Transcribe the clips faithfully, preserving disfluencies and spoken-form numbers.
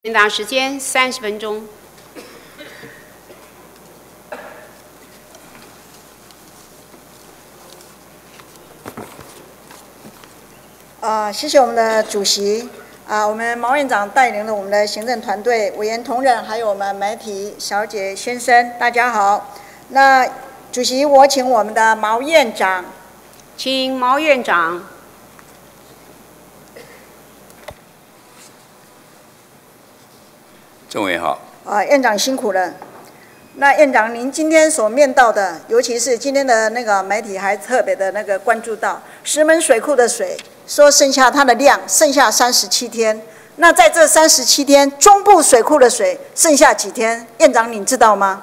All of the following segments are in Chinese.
问答时间三十分钟。 啊、呃，谢谢我们的主席啊、呃，我们毛院长带领了我们的行政团队、委员同仁，还有我们媒体小姐先生，大家好。那主席，我请我们的毛院长， 请毛院长。 政委好。 啊，院长辛苦了。那院长，您今天所面到的，尤其是今天的那个媒体还特别的那个关注到石门水库的水，说剩下它的量剩下三十七天。那在这三十七天，中部水库的水剩下几天？院长，您知道吗？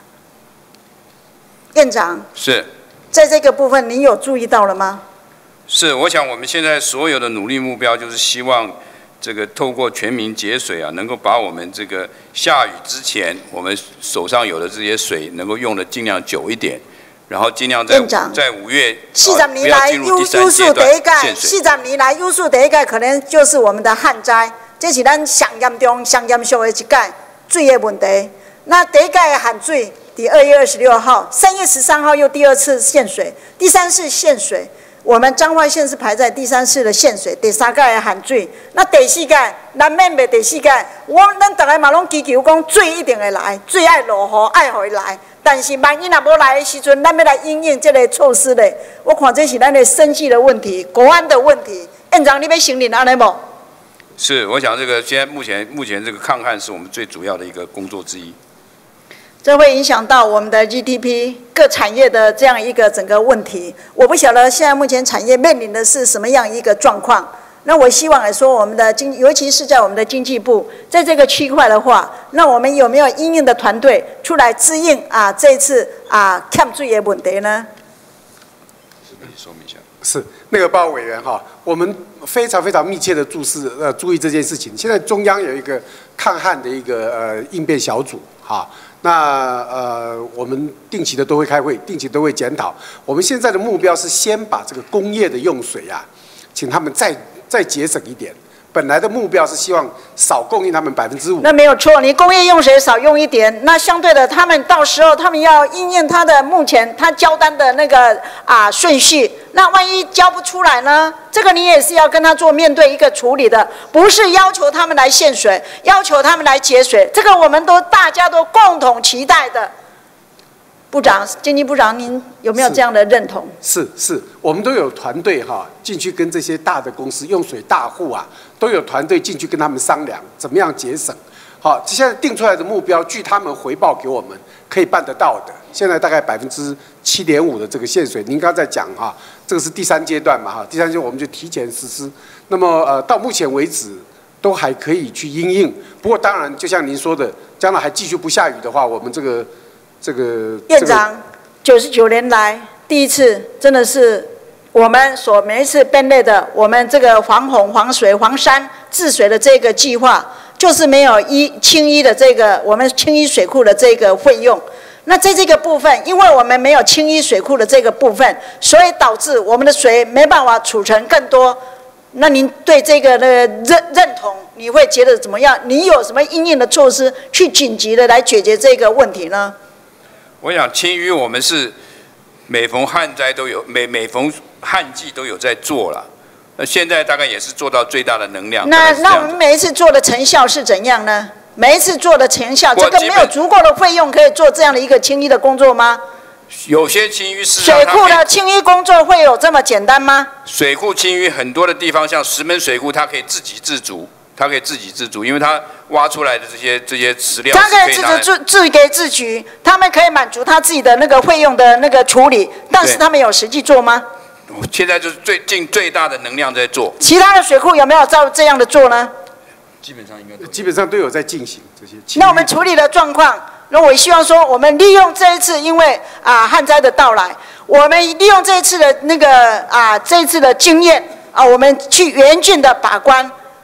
院长是。 在这个部分，您有注意到了吗？ 是，我想我们现在所有的努力目标就是希望。 这个透过全民节水啊，能够把我们这个下雨之前，我们手上有的这些水能够用的尽量久一点，然后尽量在在五月四十年来优优数第一届，四十年来优数第一届可能就是我们的旱灾，这是咱上严重、上严肃的一届水的问题。那第一届的旱水，第二月二十六号、三月十三号又第二次限水，第三次限水。 我们彰化县是排在第三次的限水，第三届的旱水，那第四届难免袂第四届，我咱大家嘛拢祈求讲水一定会来，水爱落雨爱回来，但是万一若无来的时阵，咱要来因应这个措施咧。我看这是咱的生计的问题、国安的问题。院长，你要承认安尼无？ 是，我想这个现在目前目前这个抗旱是我们最主要的一个工作之一。 这会影响到我们的 G D P 各产业的这样一个整个问题。我不晓得现在目前产业面临的是什么样一个状况。那我希望来说，我们的经，尤其是在我们的经济部，在这个区块的话，那我们有没有因应的团队出来支应啊？这一次啊欠水的问题呢？ 说明一下。 是那个报告委员哈，我们非常非常密切的注视呃注意这件事情。现在中央有一个抗旱的一个呃应变小组哈。 那呃，我们定期的都会开会，定期都会检讨。我们现在的目标是先把这个工业的用水啊，请他们再再节省一点。本来的目标是希望少供应他们百分之五。 那没有错，你工业用水少用一点，那相对的，他们到时候他们要因应他的目前他交单的那个啊顺序，那万一交不出来呢？这个你也是要跟他做面对一个处理的，不是要求他们来限水，要求他们来节水，这个我们都大家都共同期待的。 部长，经济部长，您有没有这样的认同？ 是是，我们都有团队哈进去跟这些大的公司、用水大户啊，都有团队进去跟他们商量怎么样节省。好，现在定出来的目标，据他们回报给我们，可以办得到的。现在大概百分之七点五的这个限水，您刚才讲哈，这个是第三阶段嘛哈，第三阶段我们就提前实施。那么呃，到目前为止都还可以去因应。不过当然，就像您说的，将来还继续不下雨的话，我们这个。 这个院长，九十九年来第一次，真的是我们所每一次编列的，我们这个防洪、防水、防山治水的这个计划，就是没有一清一的这个我们清一水库的这个费用。那在这个部分，因为我们没有清一水库的这个部分，所以导致我们的水没办法储存更多。那您对这个的认认同，你会觉得怎么样？你有什么因应的措施去紧急的来解决这个问题呢？ 我想清淤我们是每逢旱灾都有，每每逢旱季都有在做了。那现在大概也是做到最大的能量。 那那我们每一次做的成效是怎样呢？每一次做的成效，这个没有足够的费用可以做这样的一个清淤的工作吗？ 有些清淤是水库的清淤工作会有这么简单吗？ 水库清淤很多的地方，像石门水库，它可以自给自足。 它可以自给自足，因为它挖出来的这些这些石料， 它可以自给自自给自足，他们可以满足他自己的那个费用的那个处理，但是他们有实际做吗？ 现在就是最尽最大的能量在做。 其他的水库有没有照这样的做呢？ 基本上应该基本上都有在进行这些。 那我们处理的状况，那我希望说，我们利用这一次因为啊旱灾的到来，我们利用这一次的那个啊这一次的经验啊，我们去严峻的把关。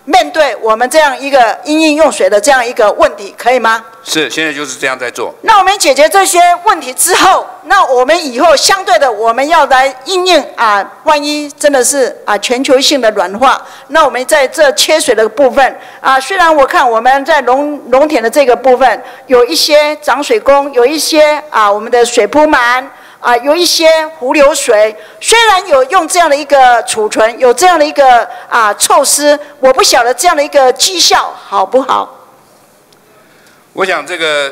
面对我们这样一个因应用水的这样一个问题，可以吗？ 是，现在就是这样在做。 那我们解决这些问题之后，那我们以后相对的，我们要来因应啊，万一真的是啊全球性的暖化，那我们在这缺水的部分啊，虽然我看我们在农农田的这个部分有一些涨水工，有一些啊我们的水铺满。啊，有一些湖流水，虽然有用这样的一个储存，有这样的一个啊措施，我不晓得这样的一个绩效好不好。 我想这个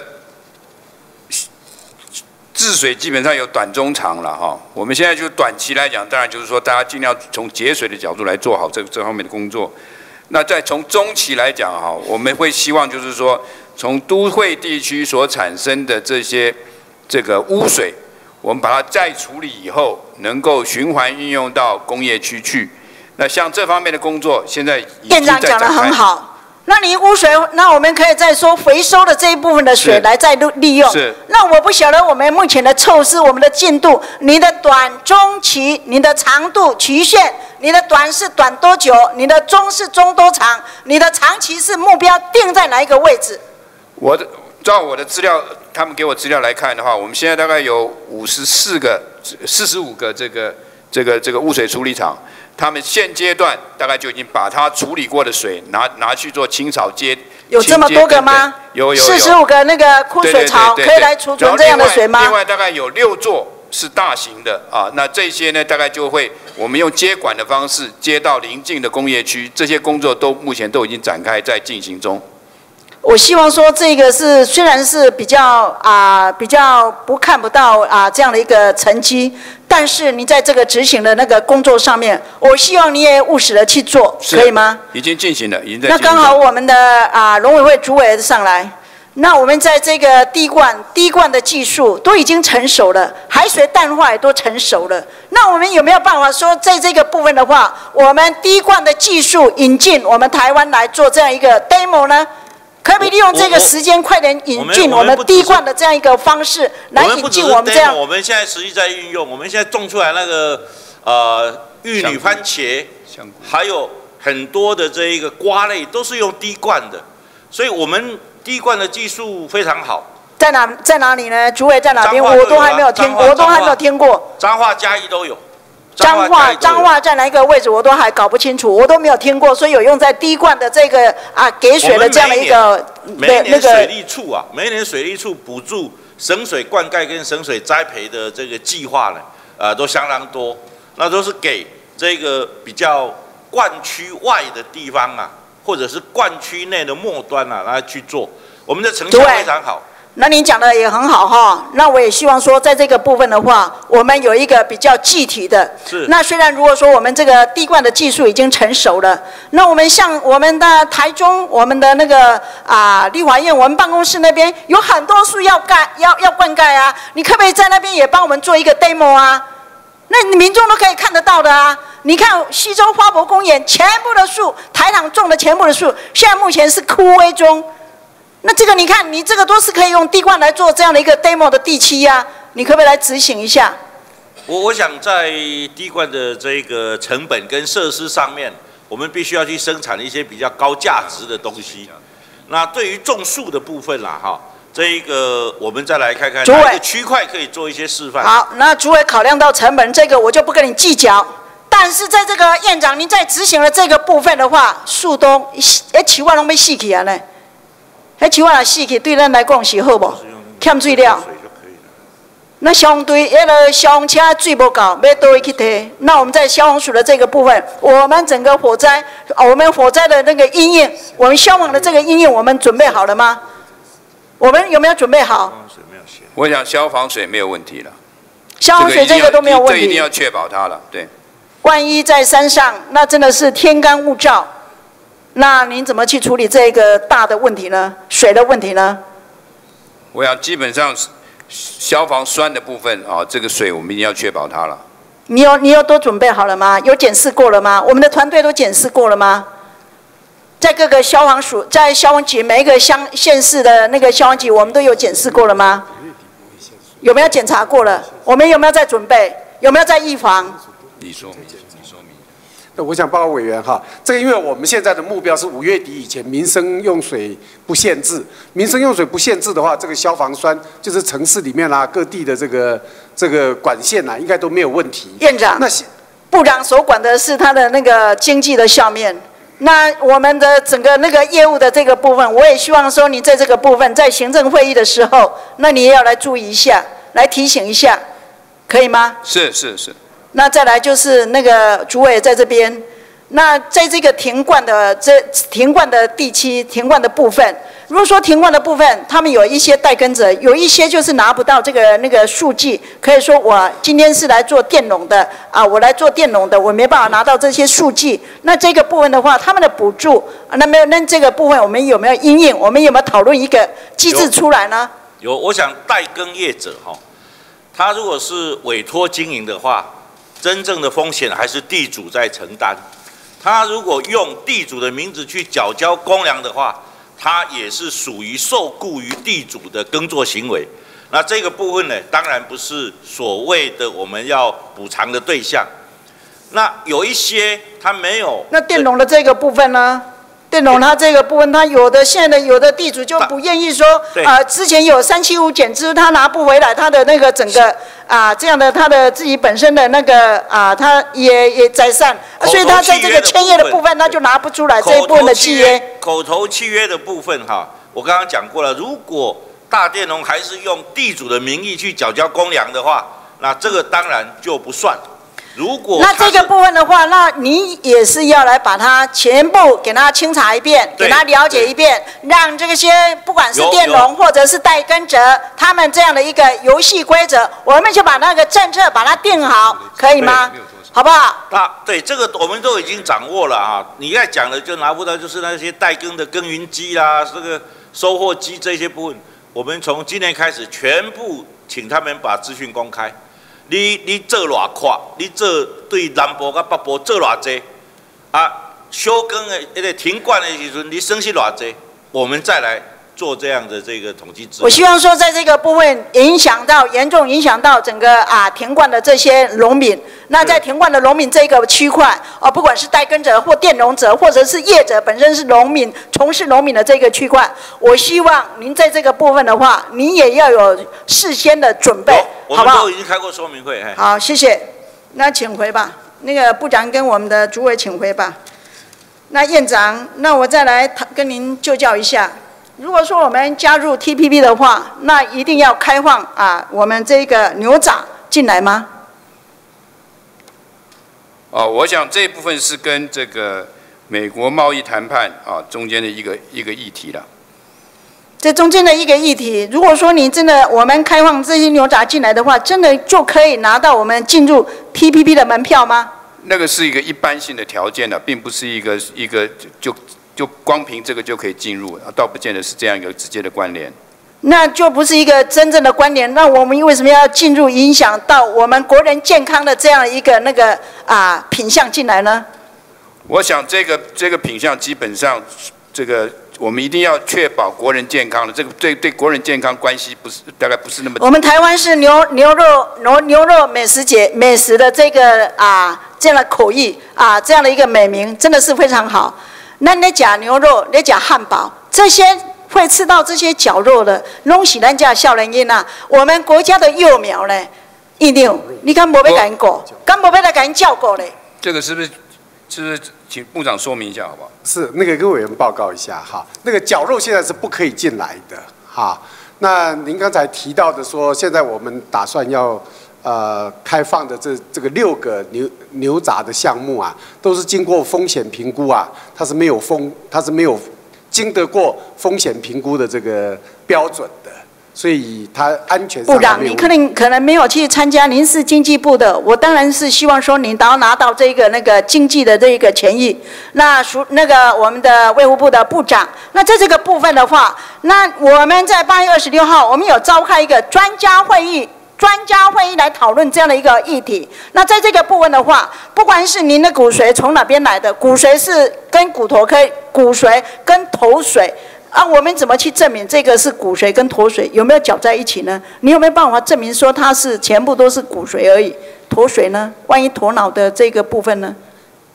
治水基本上有短中长了哈。我们现在就短期来讲，当然就是说大家尽量从节水的角度来做好这这方面的工作。那再从中期来讲哈，我们会希望就是说，从都会地区所产生的这些这个污水。我们把它再处理以后，能够循环运用到工业区去。那像这方面的工作，现在已经在展开。 院长讲得很好。那你污水，那我们可以再说回收的这一部分的水来再利用。 是。 那我不晓得我们目前的措施、我们的进度，你的短中期、你的长度期限，你的短是短多久？你的中是中多长？你的长期是目标定在哪一个位置？ 我的。照我的资料，他们给我资料来看的话，我们现在大概有五十四个、四十五个这个这个这个污水处理厂，他们现阶段大概就已经把它处理过的水拿拿去做清扫接。 有这么多个吗？ 有有有。 四十五个那个枯水槽可以来储存这样的水吗？ 另外大概有六座是大型的啊，那这些呢大概就会我们用接管的方式接到邻近的工业区，这些工作都目前都已经展开在进行中。 我希望说，这个是虽然是比较啊、呃、比较不看不到啊、呃、这样的一个成绩，但是你在这个执行的那个工作上面，我希望你也务实的去做，可以吗？ 已经进行了，已经在进行。那刚好我们的啊农委会主委上来，那我们在这个滴灌滴灌的技术都已经成熟了，海水淡化也都成熟了。那我们有没有办法说，在这个部分的话，我们滴灌的技术引进我们台湾来做这样一个 demo 呢？可不可以利用这个时间快点引进我们滴灌的这样一个方式来引进我们这样？ 我们现在实际在运用，我们现在种出来那个呃玉女番茄，还有很多的这一个瓜类都是用滴灌的，所以我们滴灌的技术非常好。在哪在哪里呢？主委在哪边？我都还没有听，我都还没有听过。彰化、嘉义都有。 彰化彰化在哪一个位置我都还搞不清楚，我都没有听过，所以有用在滴灌的这个啊给水的这样的一个每一年水利处啊，每一年水利处补助省水灌溉跟省水栽培的这个计划呢，呃都相当多，那都是给这个比较灌区外的地方啊，或者是灌区内的末端啊来去做，我们的成效非常好。 那您讲的也很好哈，那我也希望说，在这个部分的话，我们有一个比较具体的。 是。 那虽然如果说我们这个滴灌的技术已经成熟了，那我们像我们的台中，我们的那个啊立法院，我们办公室那边有很多树要盖，要要灌溉啊，你可不可以在那边也帮我们做一个 demo 啊？那民众都可以看得到的啊！你看西周花博公园全部的树，台糖种的全部的树，现在目前是枯萎中。那这个你看，你这个都是可以用滴灌来做这样的一个 demo 的地区呀、啊，你可不可以来执行一下？ 我我想在滴灌的这个成本跟设施上面，我们必须要去生产一些比较高价值的东西。那对于种树的部分啦，哈，这一个我们再来看看哪个区块可以做一些示范。 好，那主委考量到成本，这个我就不跟你计较。但是在这个院长您在执行了这个部分的话，树都哎七万拢要死去啊呢。迄树啊死去，对咱来讲是好无？欠水了。那消防队迄个消防车水不够，要倒位去提。那我们在消防署的这个部分，我们整个火灾，我们火灾的那个因应，我们消防的这个因应，我们准备好了吗？我们有没有准备好？ 我想消防水没有问题了。 消防水这个都没有问题。 这一定要确保它了，对。 万一在山上，那真的是天干物燥。那您怎么去处理这个大的问题呢？水的问题呢？ 我想基本上消防栓的部分啊，这个水我们一定要确保它了。 你有你有都准备好了吗？有检视过了吗？我们的团队都检视过了吗？在各个消防署，在消防局每一个乡县市的那个消防局，我们都有检视过了吗？有没有检查过了？我们有没有在准备？有没有在预防？ 你说明，你说明。 我想报告委员哈，这个因为我们现在的目标是五月底以前民生用水不限制，民生用水不限制的话，这个消防栓就是城市里面啦、啊、各地的这个这个管线呐、啊，应该都没有问题。 院长， 那部长所管的是他的那个经济的下面，那我们的整个那个业务的这个部分，我也希望说你在这个部分在行政会议的时候，那你也要来注意一下，来提醒一下，可以吗？ 是是是。 那再来就是那个主委在这边，那在这个停灌的这停灌的地区停灌的部分，如果说停灌的部分，他们有一些代耕者，有一些就是拿不到这个那个数据，可以说我今天是来做电农的啊，我来做电农的，我没办法拿到这些数据。那这个部分的话，他们的补助，那没有那这个部分我们有没有因应？我们有没有讨论一个机制出来呢？ 有，有我想代耕业者哈，他如果是委托经营的话。真正的风险还是地主在承担。他如果用地主的名字去缴交公粮的话，他也是属于受雇于地主的耕作行为。那这个部分呢，当然不是所谓的我们要补偿的对象。那有一些他没有。 那佃农的这个部分呢？佃农他这个部分，他有的现在的有的地主就不愿意说，呃，之前有三七五减资，他拿不回来，他的那个整个啊这样的他的自己本身的那个啊，他也也在善，所以他在这个签约的部分，他就拿不出来这一部分的契约。 口头契约的部分哈，我刚刚讲过了，如果大佃农还是用地主的名义去缴交公粮的话，那这个当然就不算。如果那这个部分的话，那你也是要来把它全部给他清查一遍，给他了解一遍，让这些不管是佃农或者是代耕者，他们这样的一个游戏规则，我们就把那个政策把它定好，可以吗？好不好？ 那对这个我们都已经掌握了啊！你要讲的就拿不到，就是那些代耕的耕耘机啦，这个收获机这些部分，我们从今年开始全部请他们把资讯公开。你你做偌快，你做对南部甲北部做偌济，啊，休耕的那个停灌的时阵，你损失偌济，我们再来做这样的这个统计资料。 我希望说，在这个部分影响到严重影响到整个啊停灌的这些农民，那在停灌的农民这个区块，哦，不管是代耕者或佃农者，或者是业者本身是农民，从事农民的这个区块，我希望您在这个部分的话，你也要有事先的准备，好不好？ 我们都已经开过说明会。 好，谢谢。那请回吧，那个部长跟我们的主委请回吧。那院长，那我再来跟您就教一下。如果说我们加入 T P P 的话，那一定要开放啊，我们这个牛杂进来吗？ 哦，我想这一部分是跟这个美国贸易谈判啊中间的一个一个议题了。 这中间的一个议题，如果说你真的我们开放这些牛杂进来的话，真的就可以拿到我们进入 T P P 的门票吗？ 那个是一个一般性的条件了，并不是一个一个就。就光凭这个就可以进入，倒不见得是这样一个直接的关联。 那就不是一个真正的关联。那我们为什么要进入影响到我们国人健康的这样一个那个啊品项进来呢？ 我想这个这个品项基本上，这个我们一定要确保国人健康的，这个对对国人健康关系不是大概不是那么。 我们台湾是牛牛肉牛牛肉美食节美食的这个啊这样的口译啊这样的一个美名，真的是非常好。那你讲牛肉，你讲汉堡，这些会吃到这些绞肉的，拢是咱家少年囡啊。我们国家的幼苗呢，一定，你看没被赶过，敢没被来赶叫过嘞？ 这个是不是？是不是请部长说明一下好不好？ 是，那个跟委员报告一下哈。那个绞肉现在是不可以进来的哈。那您刚才提到的说，现在我们打算要。呃，开放的这这个六个牛牛杂的项目啊，都是经过风险评估啊，它是没有风，它是没有经得过风险评估的这个标准的，所以它安全上。部长， 你可能可能没有去参加，您是经济部的，我当然是希望说您都要拿到这个那个经济的这个权益。那属那个我们的卫福部的部长，那在这个部分的话，那我们在八月二十六号，我们有召开一个专家会议。专家会议来讨论这样的一个议题。那在这个部分的话，不管是您的骨髓从哪边来的，骨髓是跟骨头可以，骨髓跟头髓啊，我们怎么去证明这个是骨髓跟头髓有没有搅在一起呢？你有没有办法证明说它是全部都是骨髓而已，头髓呢？万一头脑的这个部分呢？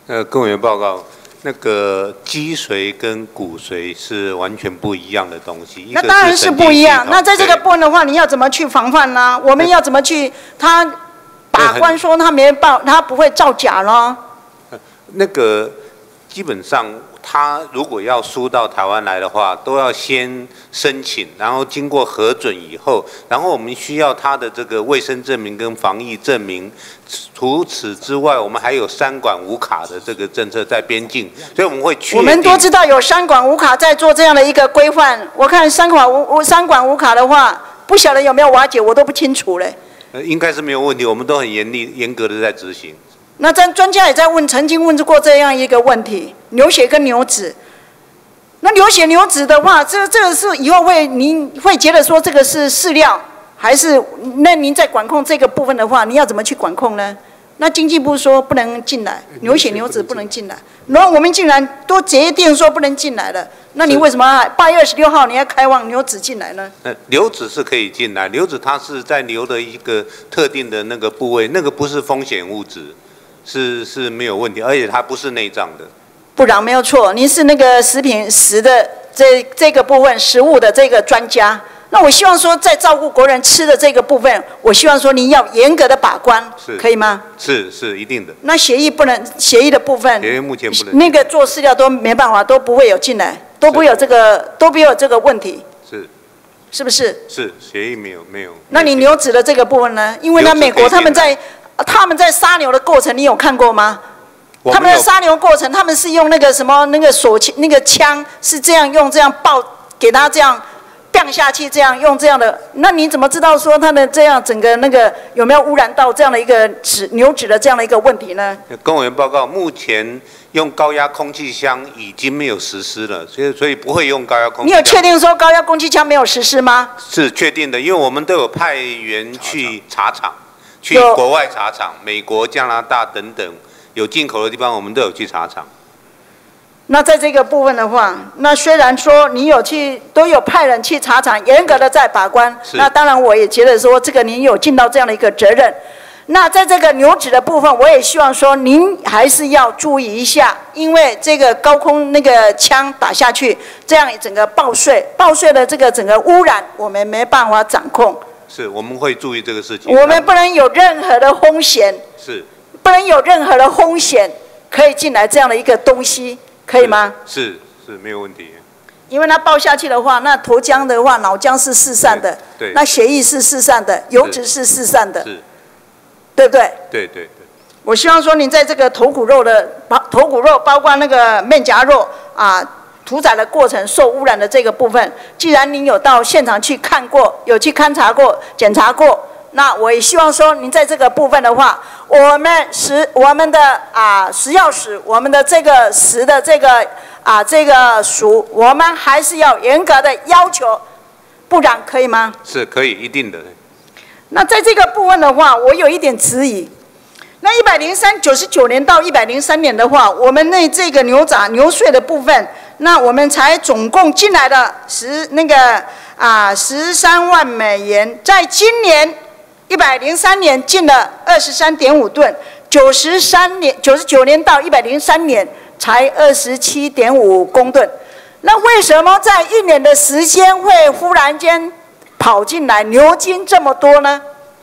呃，跟委员报告，那个脊髓跟骨髓是完全不一样的东西。 那当然是不一样。那在这个部分的话，你要怎么去防范呢？我们要怎么去？他把关说他没报，他不会造假呢？ 那个基本上。他如果要输到台湾来的话，都要先申请，然后经过核准以后，然后我们需要他的这个卫生证明跟防疫证明。除此之外，我们还有三管五卡的这个政策在边境，所以我们会确定。 我们都知道有三管五卡在做这样的一个规范。我看三管五三管五卡的话，不晓得有没有瓦解，我都不清楚嘞。 呃，应该是没有问题，我们都很严厉、严格的在执行。 那专专家也在问，曾经问过这样一个问题：牛血跟牛脂。那牛血牛脂的话，这这个是以后会您会觉得说这个是饲料，还是那您在管控这个部分的话，你要怎么去管控呢？那经济部说不能进来，牛血牛脂不能进来，然后我们竟然都决定说不能进来了，那你为什么八月二十六号你要开放牛脂进来呢？ 呃，牛脂是可以进来，牛脂它是在牛的一个特定的那个部位，那个不是风险物质。是是没有问题，而且它不是内脏的。 部长没有错，您是那个食品食的这这个部分食物的这个专家。那我希望说，在照顾国人吃的这个部分，我希望说您要严格的把关，可以吗？ 是是一定的。 那血液不能，血液的部分， 血液目前不能。 那个做饲料都没办法，都不会有进来，都不会有这个，都不会有这个问题。 是。 是不是？ 是血液没有没有。 那你牛脂的这个部分呢？因为呢，美国他们在。他们在杀牛的过程，你有看过吗？他们的杀牛过程，他们是用那个什么那个手枪，那个枪是这样用这样爆给他这样掉下去，这样用这样的。那你怎么知道说他的这样整个那个有没有污染到这样的一个脂牛脂的这样的一个问题呢？ 跟委员报告，目前用高压空气枪已经没有实施了，所以所以不会用高压空气枪。 你有确定说高压空气枪没有实施吗？ 是确定的，因为我们都有派员去查厂。去国外查厂，美国、加拿大等等有进口的地方，我们都有去查厂。 那在这个部分的话，那虽然说你有去，都有派人去查厂，严格的在把关。那当然，我也觉得说这个您有尽到这样的一个责任。那在这个牛脂的部分，我也希望说您还是要注意一下，因为这个高空那个枪打下去，这样整个爆碎、爆碎的这个整个污染，我们没办法掌控。 是，我们会注意这个事情。 我们不能有任何的风险， 是， 不能有任何的风险可以进来这样的一个东西，可以吗？ 是是没有问题。 因为它爆下去的话，那头浆的话，脑浆是四散的， 对， 那血液是四散的，油脂是四散的， 是， 对不对？ 对对对。 我希望说您在这个头骨肉的头骨肉，包括那个面颊肉啊。屠宰的过程受污染的这个部分，既然您有到现场去看过，有去勘察过、检查过，那我也希望说您在这个部分的话，我们食我们的啊食药署，我们的这个食的这个啊这个署，我们还是要严格的要求，部长可以吗？ 是可以，一定的。 那在这个部分的话，我有一点质疑。那一百零三九十九年到一百零三年的话，我们那这个牛杂牛税的部分。那我们才总共进来的十那个啊十三万美元，在今年一百零三年进了二十三点五吨，九十三年九十九年到一百零三年才二十七点五公吨。那为什么在一年的时间会忽然间跑进来牛筋这么多呢？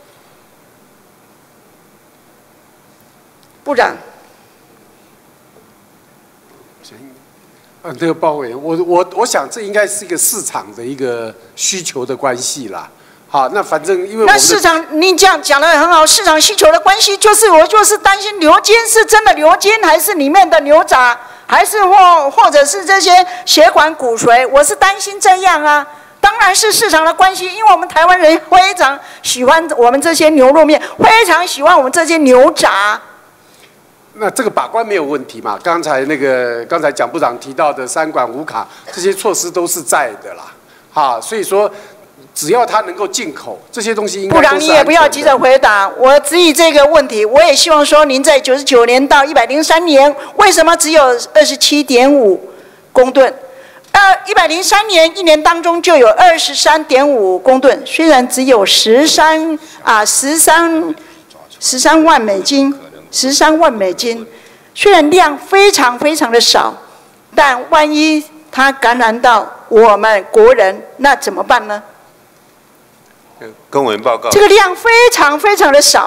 部长。 嗯，这个包委员，我我我想这应该是一个市场的一个需求的关系啦。好，那反正因为我那市场您这样讲得很好，市场需求的关系就是我就是担心牛筋是真的牛筋，还是里面的牛杂，还是或或者是这些血管骨髓，我是担心这样啊。当然是市场的关系，因为我们台湾人非常喜欢我们这些牛肉面，非常喜欢我们这些牛杂。 那这个把关没有问题嘛？刚才那个刚才蒋部长提到的三管五卡这些措施都是在的啦，哈，所以说只要它能够进口这些东西应该都是安全的。 部长你也不要急着回答，我质疑这个问题，我也希望说您在九十九年到一百零三年，为什么只有二十七点五公吨？呃，一百零三年一年当中就有二十三点五公吨，虽然只有十三啊十三十三万美金。十三万美金， 虽然量非常非常的少，但万一它感染到我们国人，那怎么办呢？ 跟委员报告。 这个量非常非常的少。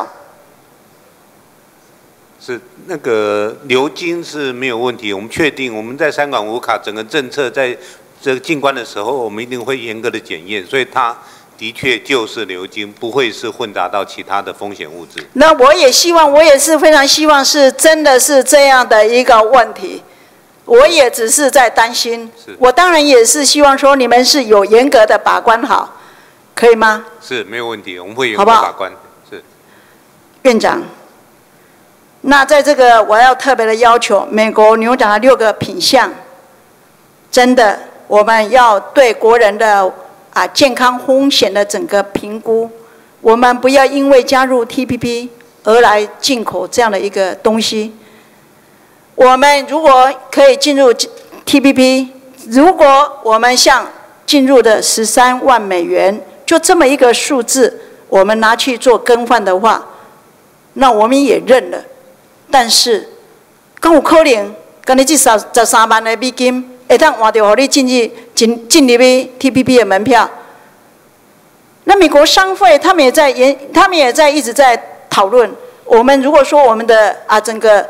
是那个流经是没有问题，我们确定我们在三管五卡整个政策在这个进关的时候，我们一定会严格的检验，所以它的确就是流经，不会是混杂到其他的风险物质。 那我也希望，我也是非常希望是真的是这样的一个问题。我也只是在担心，我当然也是希望说你们是有严格的把关好，可以吗？ 是没有问题，我们会严格把关。好不好？是。 院长，那在这个我要特别的要求，美国牛长的六个品项，真的我们要对国人的啊健康风险的整个评估，我们不要因为加入 T P P 而来进口这样的一个东西。我们如果可以进入 T P P， 如果我们像进入的十三万美元，就这么一个数字，我们拿去做更换的话，那我们也认了。但是，敢有可能，跟你这十十三万的美金，会当换掉，让你进去进进入去 T P P 的门票？那美国商会他们也在研，他们也在一直在讨论。我们如果说我们的啊整个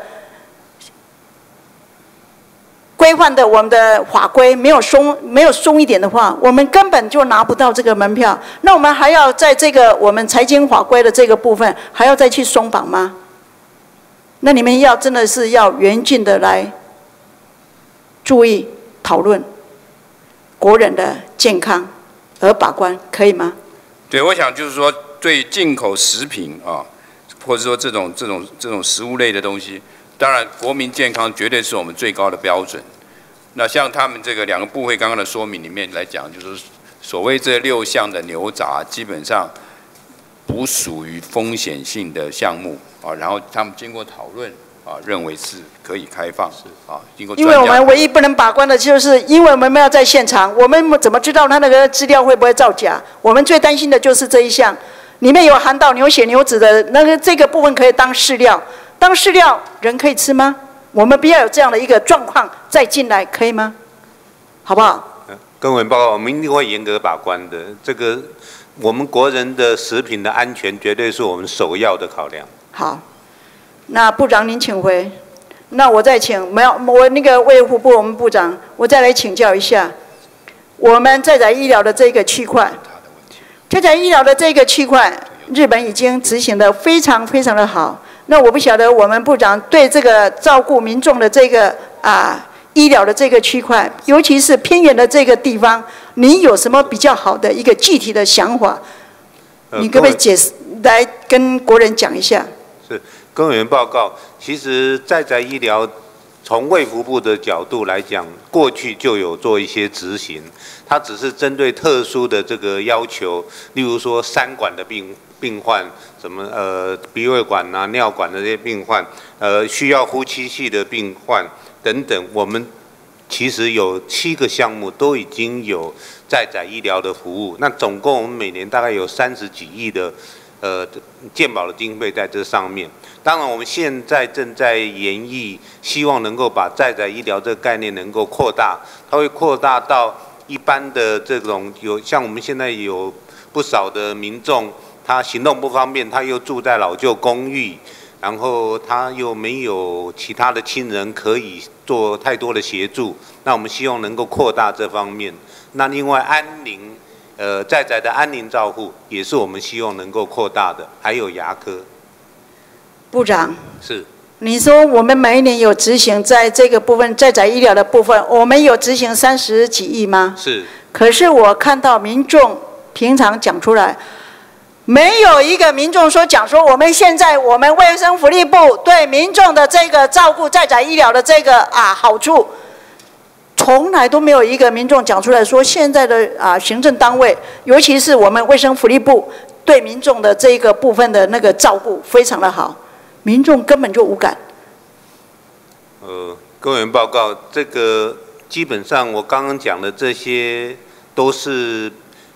规范的我们的法规没有松没有松一点的话，我们根本就拿不到这个门票。那我们还要在这个我们财经法规的这个部分，还要再去松绑吗？那你们要真的是要严峻的来注意讨论国人的健康而把关，可以吗？ 对，我想就是说，对进口食品啊，或者说这种这种这种食物类的东西，当然国民健康绝对是我们最高的标准。那像他们这个两个部会刚刚的说明里面来讲，就是所谓这六项的牛杂，基本上不属于风险性的项目啊。然后他们经过讨论啊，认为是可以开放啊。经过因为我们唯一不能把关的就是，因为我们没有在现场，我们怎么知道他那个资料会不会造假？我们最担心的就是这一项，里面有含到牛血牛脂的那个这个部分可以当饲料，当饲料人可以吃吗？我们不要有这样的一个状况再进来，可以吗？好不好？ 跟委员报告，我们一定会严格把关的。这个我们国人的食品的安全绝对是我们首要的考量。 好，那部长您请回。那我再请，没有我那个卫福部我们部长，我再来请教一下，我们在在医疗的这个区块，在在医疗的这个区块，日本已经执行的非常非常的好。那我不晓得我们部长对这个照顾民众的这个啊医疗的这个区块，尤其是偏远的这个地方，你有什么比较好的一个具体的想法？你可不可以解释来跟国人讲一下？ 是，跟委员报告，其实在宅医疗从卫福部的角度来讲，过去就有做一些执行，它只是针对特殊的这个要求，例如说三管的病病患，什么呃鼻胃管啊、尿管的这些病患，呃需要呼吸器的病患等等，我们其实有七个项目都已经有在宅医疗的服务，那总共我们每年大概有三十几亿的呃健保的经费在这上面。当然，我们现在正在研议，希望能够把在宅医疗这个概念能够扩大，它会扩大到一般的这种有像我们现在有不少的民众，他行动不方便，他又住在老旧公寓，然后他又没有其他的亲人可以做太多的协助，那我们希望能够扩大这方面。那另外安宁，呃，在宅的安宁照护也是我们希望能够扩大的，还有牙科。 部长， 是。 你说我们每一年有执行在这个部分在宅医疗的部分，我们有执行三十几亿吗？ 是。 可是我看到民众平常讲出来，没有一个民众说讲说我们现在我们卫生福利部对民众的这个照顾在宅医疗的这个啊好处，从来都没有一个民众讲出来说现在的啊行政单位，尤其是我们卫生福利部对民众的这个部分的那个照顾非常的好。民众根本就无感。 呃，各位报告，这个基本上我刚刚讲的这些都是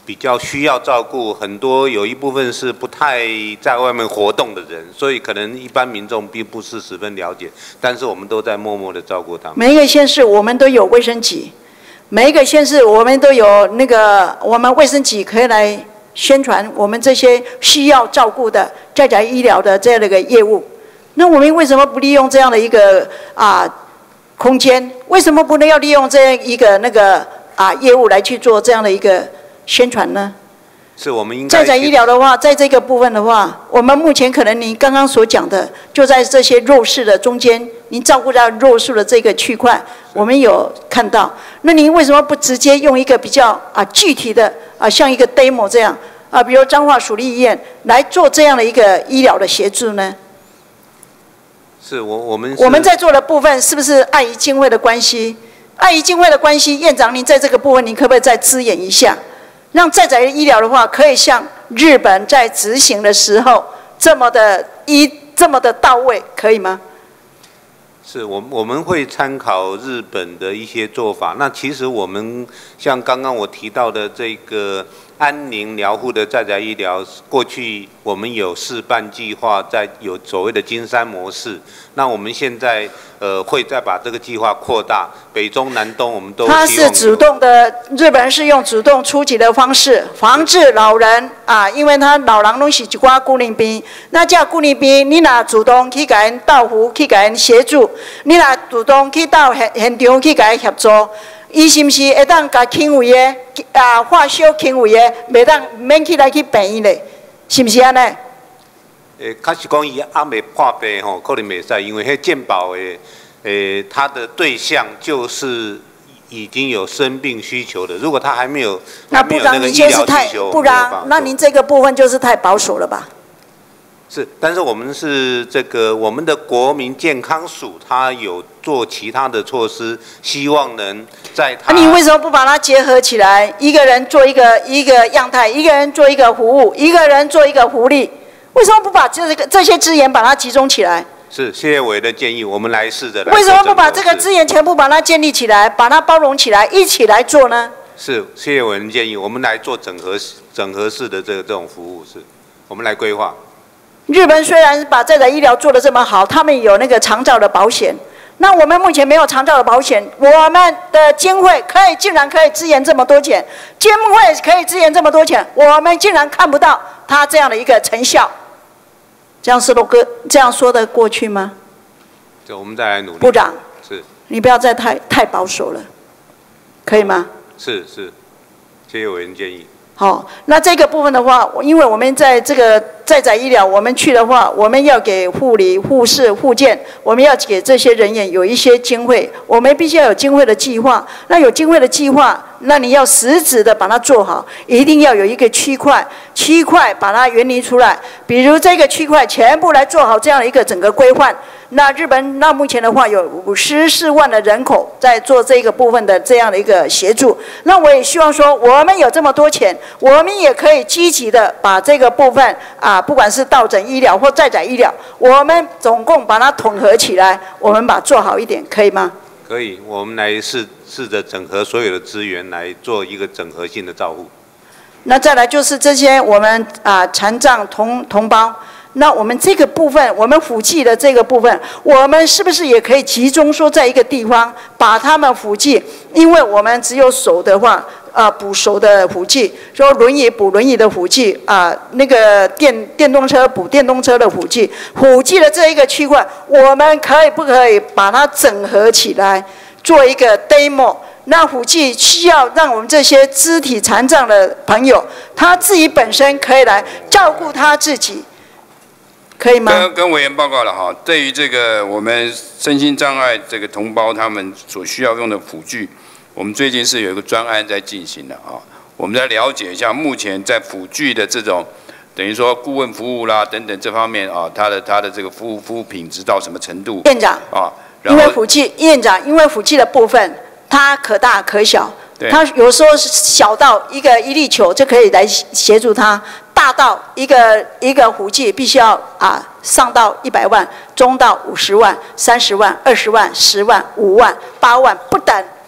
比较需要照顾，很多有一部分是不太在外面活动的人，所以可能一般民众并不是十分了解，但是我们都在默默的照顾他们。 每一个县市我们都有卫生局，每一个县市我们都有那个我们卫生局可以来宣传我们这些需要照顾的在宅医疗的这样的一个业务。那我们为什么不利用这样的一个啊空间？为什么不能要利用这样一个那个啊业务来去做这样的一个宣传呢？ 是我们应该在宅医疗的话，在这个部分的话，我们目前可能您刚刚所讲的，就在这些弱势的中间，您照顾到弱势的这个区块，我们有看到。那您为什么不直接用一个比较啊具体的啊，像一个 demo 这样啊，比如彰化属立医院来做这样的一个医疗的协助呢？ 是我我们我们在做的部分是不是碍于经费的关系？碍于经费的关系，院长您在这个部分，您可不可以再支援一下？让在宅医疗的话，可以像日本在执行的时候这么的一这么的到位，可以吗？ 是我我们会参考日本的一些做法。那其实我们像刚刚我提到的这个安宁疗护的在宅医疗，过去我们有试办计划，在有所谓的金山模式。那我们现在呃会再把这个计划扩大，北中南东我们都希望。 它是主动的，日本人是用主动出击的方式防治老人啊，因为他老人拢是一寡孤零病，那这孤零病，你若主动去给人到府去给人协助，你若主动去到现现场去给人协助。伊是毋是会当甲轻微的啊化小轻微的，袂当免起来去病院嘞？是毋是安尼？ 诶，确实讲伊还未破病吼，可能袂使，因为迄健保的诶，他的对象就是已经有生病需求的。如果他还没有， 那部长您就是太不然，那您这个部分就是太保守了吧？ 是，但是我们是这个我们的国民健康署，它有做其他的措施，希望能在它。 啊、你为什么不把它结合起来？一个人做一个一个样态，一个人做一个服务，一个人做一个福利，为什么不把这个这些资源把它集中起来？ 是，谢谢委员的建议，我们来试着来。 为什么不把这个资源全部把它建立起来，把它包容起来，一起来做呢？ 是，谢谢委员的建议，我们来做整合整合式的这个这种服务，是，我们来规划。 日本虽然把在宅医疗做得这么好，他们有那个长照的保险，那我们目前没有长照的保险，我们的经费可以竟然可以支援这么多钱，经费可以支援这么多钱，我们竟然看不到它这样的一个成效，这样说得过这样说得过去吗？ 这我们再来努力。 部长， 是， 你不要再太太保守了，可以吗？ 是是，谢谢委员建议。 好，那这个部分的话，因为我们在这个在宅医疗，我们去的话，我们要给护理、护士、护健，我们要给这些人员有一些经费，我们必须要有经费的计划。那有经费的计划，那你要实质的把它做好，一定要有一个区块，区块把它原理出来。比如这个区块全部来做好这样的一个整个规范。那日本那目前的话有五十四万的人口在做这个部分的这样的一个协助。那我也希望说，我们有这么多钱，我们也可以积极的把这个部分啊，不管是到诊医疗或在宅医疗，我们总共把它统合起来，我们把它做好一点，可以吗？ 可以，我们来试试着整合所有的资源来做一个整合性的照护。 那再来就是这些我们啊残障同同胞。那我们这个部分，我们辅具的这个部分，我们是不是也可以集中说在一个地方把他们辅具？因为我们只有手的话，啊补手的辅具，说轮椅补轮椅的辅具，啊那个电电动车补电动车的辅具，辅具的这一个区块，我们可以不可以把它整合起来，做一个 demo？那辅具需要让我们这些肢体残障的朋友，他自己本身可以来照顾他自己。可以吗？ 跟跟委员报告了哈，对于这个我们身心障碍这个同胞他们所需要用的辅具，我们最近是有一个专案在进行的啊，我们来了解一下目前在辅具的这种等于说顾问服务啦等等这方面啊，它的它的这个服务服务品质到什么程度？ 院长啊，因为辅具院长因为辅具的部分，它可大可小。它有时候小到一个一粒球就可以来协助他，大到一个一个辅具必须要啊上到一百万，中到五十万、三十万、二十万、十万、五万、八万不等。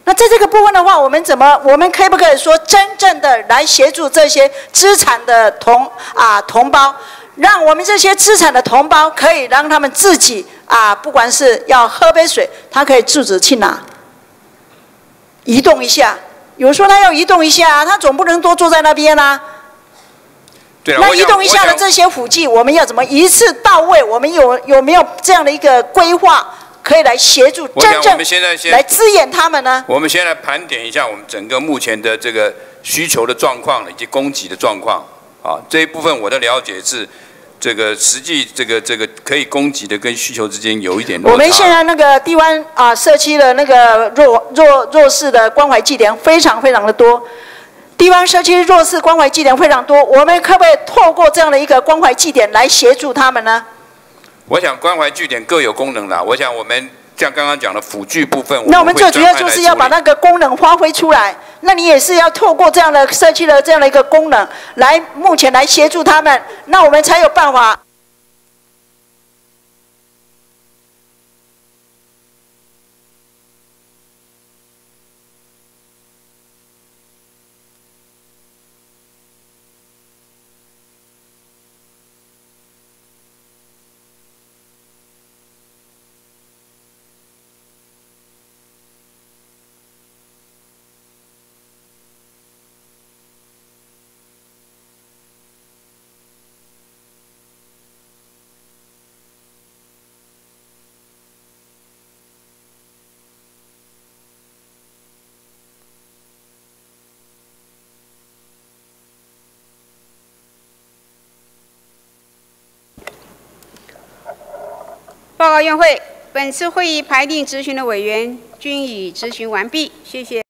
那在这个部分的话，我们怎么，我们可不可以说真正的来协助这些资产的同啊同胞，让我们这些资产的同胞可以让他们自己啊，不管是要喝杯水，他可以自己去拿，移动一下。有时候他要移动一下，他总不能多坐在那边啊。 对， 那移动一下的这些辅剂，我们要怎么一次到位？我们有有没有这样的一个规划？ 可以来协助真正来支援他们呢？ 我们先来盘点一下我们整个目前的这个需求的状况以及供给的状况。啊，这一部分我的了解是，这个实际这个这个可以供给的跟需求之间有一点落差。 我们现在那个低湾啊社区的那个弱弱弱势的关怀据点非常非常的多，低湾社区弱势关怀据点非常多，我们可不可以透过这样的一个关怀据点来协助他们呢？ 我想关怀据点各有功能啦。我想我们像刚刚讲的辅具部分， 那我们最主要就是要把那个功能发挥出来。那你也是要透过这样的社区的这样的一个功能，来目前来协助他们，那我们才有办法。 报告院会，本次会议排定质询的委员均已质询完毕，谢谢。